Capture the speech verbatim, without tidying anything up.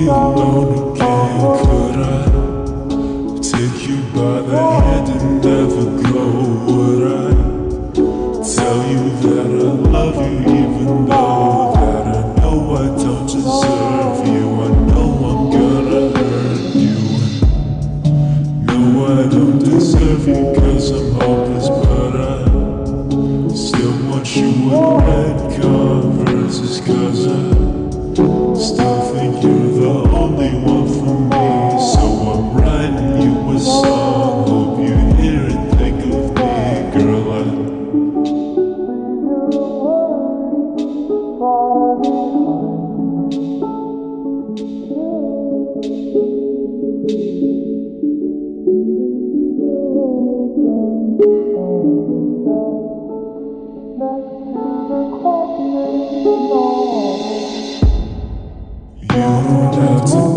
be alone again. Could I take you by the hand and never go? Would I tell you that I love you even though that I know I don't deserve you? I know I'm gonna hurt you. No, I don't deserve you cause I'm hopeless, but I still want you with red converses, cause I still think you're the only one for me. So I'm writing you a song, hope you hear it, think of me, girl. I you don't have to